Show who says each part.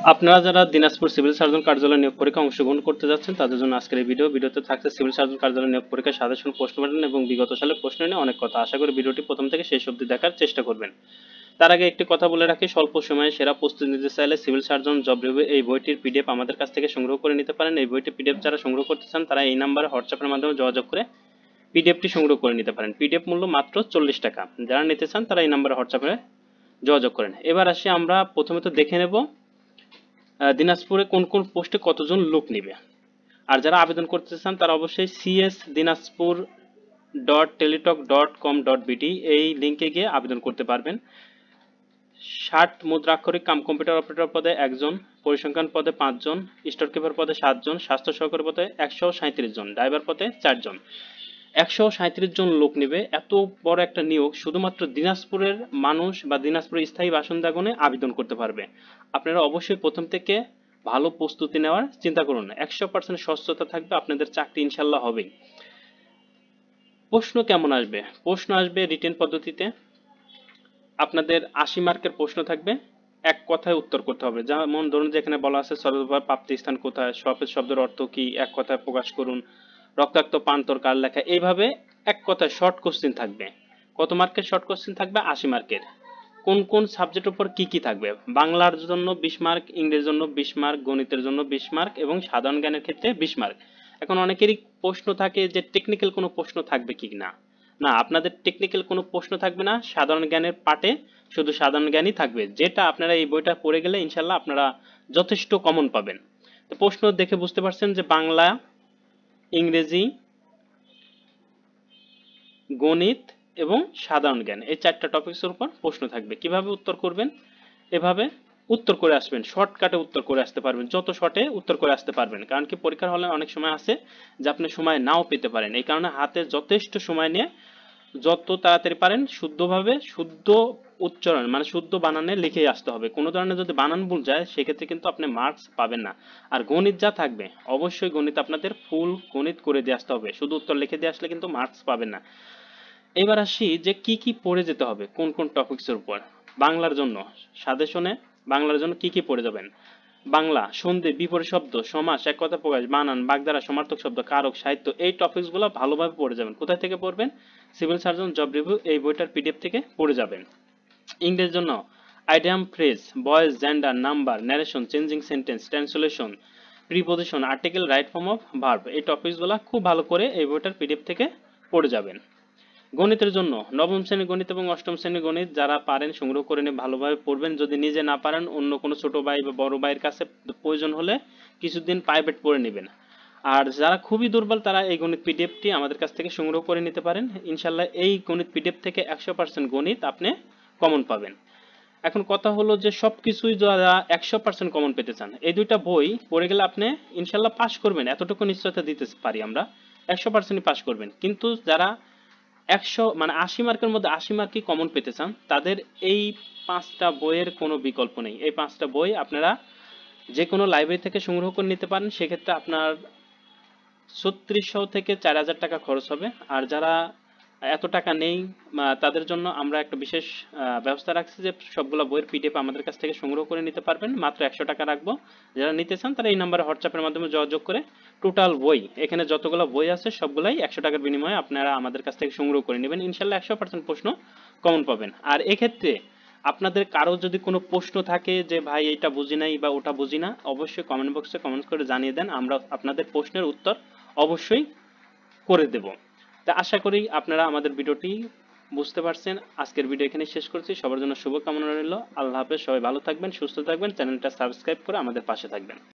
Speaker 1: আপনারা যারা Dinajpur civil surgeon কার্যালয় নিয়োগ পরীক্ষায় অংশগ্রহণ করতে যাচ্ছেন তাদের জন্য আজকের এই ভিডিওতে থাকছে সিভিল সার্জন কার্যালয় নিয়োগ পরীক্ষার সাজেশন, প্রশ্ন প্যাটার্ন এবং বিগত সালের প্রশ্ন নিয়ে অনেক কথা। আশা করি ভিডিওটি প্রথম থেকে শেষ অবধি দেখার চেষ্টা করবেন। তার আগে একটি কথা বলে রাখি, স্বল্প সময়ে সেরা প্রস্তুতি নিতে চাইলে সিভিল সার্জন জব রিভিউ এই বইটির পিডিএফ আমাদের কাছ থেকে সংগ্রহ করে নিতে পারেন। এই বইটির পিডিএফ যারা সংগ্রহ করতে চান তারা এই নাম্বারে হোয়াটসঅ্যাপের মাধ্যমে যোগাযোগ করে পিডিএফটি সংগ্রহ করে নিতে পারেন। পিডিএফ মূল্য মাত্র 40 টাকা। যারা নিতে চান তারা এই নাম্বারে হোয়াটসঅ্যাপে যোগাযোগ করেন। এবার আসি আমরা প্রথমে তো দেখে নেব দিনাজপুরে কোন কোন পোস্টে কতজন লোক নেবে। আর যারা আবেদন করতে চান তারা অবশ্যই csdinajpur.teletalk.com.bt এই লিঙ্কে গিয়ে আবেদন করতে পারবেন। 60 মুদ্রাক্ষরিক কাম কম্পিউটার অপারেটর পদে 1 জন, পরিসংখ্যান পদে 5 জন, স্টোর কিপার পদে 7 জন, স্বাস্থ্য সহকারী পদে 137 জন, ড্রাইভার পদে 4 জন। 137 জন লোক নেবে। এত বড় একটা নিয়োগ শুধুমাত্র দিনাজপুরের মানুষ বা দিনাজপুরের স্থায়ী বাসিন্দাগণে আবেদন করতে পারবে। আপনারা অবশ্যই প্রথম থেকে ভালো প্রস্তুতি নেওয়ার চিন্তা করুন। 100% স্বচ্ছতা থাকবে, আপনাদের চাকরি ইনশাল্লাহ হবেই। প্রশ্ন কেমন আসবে? প্রশ্ন আসবে রিটেন পদ্ধতিতে। আপনাদের 80 মার্কের প্রশ্ন থাকবে, এক কথায় উত্তর করতে হবে। যেমন ধরুন যে এখানে বলা আছে সর্বপ্রথম প্রাপ্তি স্থান কোথায়, সফেদ শব্দের অর্থ কি, এক কথায় প্রকাশ করুন, রক্তাক্ত পান্তর কার লেখা। এইভাবে এক কথায় শর্ট কোশ্চেন থাকবে। কত মার্কের শর্ট কোশ্চেন থাকবে? 80 মার্কের। কোন কোন সাবজেক্টের উপর কি কি থাকবে? বাংলার জন্য 20 মার্ক, ইংরেজির জন্য 20 মার্ক, গণিতের জন্য 20 মার্ক এবং সাধারণ জ্ঞানের ক্ষেত্রে 20 মার্ক। এখন অনেকেরই প্রশ্ন থাকে যে টেকনিক্যাল কোনো প্রশ্ন থাকবে কি না। না, আপনাদের টেকনিক্যাল কোনো প্রশ্ন থাকবে না। সাধারণ জ্ঞানের পার্টে শুধু সাধারণ জ্ঞানই থাকবে, যেটা আপনারা এই বইটা পড়ে গেলে ইনশাল্লাহ আপনারা যথেষ্ট কমন পাবেন। তো প্রশ্ন দেখে বুঝতে পারছেন যে বাংলা, ইংরেজি, গণিত এবং সাধারণ জ্ঞান এই 4টা টপিকসের উপর প্রশ্ন থাকবে। কিভাবে উত্তর করবেন? এভাবে উত্তর করে আসবেন, শর্টকাটে উত্তর করে আসতে পারবেন, যত শর্টে উত্তর করে আসতে পারবেন। কারণ কি পরীক্ষার হলে অনেক সময় আছে যে আপনি সময় নাও পেতে পারেন। এই কারণে হাতে যথেষ্ট সময় নিয়ে যত তাড়াতাড়ি পারেন শুদ্ধভাবে, শুদ্ধ উচ্চারণ মানে শুদ্ধ বানানে লিখে আসতে হবে। কোনো ধরনের যদি বানান ভুল যায় সেক্ষেত্রে কিন্তু আপনি মার্কস পাবেন না। আর গণিত যা থাকবে অবশ্যই গণিত আপনাদের ফুল গণিত করে দিয়ে আসতে হবে। শুধু উত্তর লিখে দিয়ে আসলে কিন্তু মার্কস পাবেন না। এবার আসি যে কি কি পড়ে যেতে হবে কোন কোন টপিকসের উপর। বাংলার জন্য সাজেশনে বাংলার জন্য কি কি পড়ে যাবেন? বাংলা, সন্ধি, বিপরীত শব্দ, সমাস, এক কথা প্রকাশ, বানান, বাগধারা, সমার্থক শব্দ, কারক, সাহিত্য এই টপিকসগুলো ভালোভাবে পড়ে যাবেন। কোথায় থেকে পড়বেন? সিভিল সার্জন জব রিভিউ এই বইটার পিডিএফ থেকে পড়ে যাবেন। ইংরেজির জন্য idiom, phrase, voice, gender, number, narration, changing sentence, translation, preposition, article, right form of verb এই টপিকসগুলো খুব ভালো করে এই বইটার পিডিএফ থেকে পড়ে যাবেন। গণিতের জন্য নবম শ্রেণীর গণিত এবং অষ্টম শ্রেণীর গণিত যারা পারেন সংগ্রহ করে নিয়ে ভালোভাবে পড়বেন। যদি নিজে না পারেন অন্য কোনো ছোট ভাই বা বড় ভাইয়ের কাছে প্রয়োজন হলে কিছুদিন প্রাইভেট পড়ে নেবেন। আর যারা খুবই দুর্বল তারা এই গণিত পিডিএফটি আমাদের কাছ থেকে সংগ্রহ করে নিতে পারেন। ইনশাল্লাহ এই গণিত পিডিএফ থেকে 100% গণিত আপনি কমন পাবেন। এখন কথা হলো যে সবকিছুই যারা 100% কমন পেতে চান এই দুইটা বই পড়ে গেলে আপনি ইনশাল্লাহ পাস করবেন, এতটুকু নিশ্চয়তা দিতে পারি আমরা। 100% পাস করবেন। কিন্তু যারা 100 মানে 80 মার্কের মধ্যে 80 মার্কই কমন পেতে চান তাদের এই 5টা বইয়ের কোনো বিকল্প নেই। এই 5টা বই আপনারা যে কোনো লাইব্রেরি থেকে সংগ্রহ করে নিতে পারেন। সেক্ষেত্রে আপনার 3600 থেকে 4000 টাকা খরচ হবে। আর যারা এত টাকা নেই তাদের জন্য আমরা একটা বিশেষ ব্যবস্থা রাখছি যে সবগুলো বইয়ের পিডিএফ আমাদের কাছ থেকে সংগ্রহ করে নিতে পারবেন, মাত্র 100 টাকা রাখবো। যারা নিতে চান তারা এই নাম্বারে হোয়াটসঅ্যাপের মাধ্যমে যোগাযোগ করে টোটাল বই এখানে যতগুলো বই আছে সবগুলাই 100 টাকার বিনিময়ে আপনারা আমাদের কাছ থেকে সংগ্রহ করে নেবেন। ইনশাল্লাহ 100% প্রশ্ন কমন পাবেন। আর এক্ষেত্রে আপনাদের কারো যদি কোনো প্রশ্ন থাকে যে ভাই এটা বুঝি নাই বা ওটা বুঝি না, অবশ্যই কমেন্ট বক্সে কমেন্ট করে জানিয়ে দেন, আমরা আপনাদের প্রশ্নের উত্তর অবশ্যই করে দেব। তা আশা করি আপনারা আমাদের ভিডিওটি বুঝতে পারছেন। আজকের ভিডিও এখানে শেষ করছি। সবার জন্য শুভকামনা রইল। আল্লাহ হাফেজ। সবাই ভালো থাকবেন, সুস্থ থাকবেন। চ্যানেলটা সাবস্ক্রাইব করে আমাদের পাশে থাকবেন।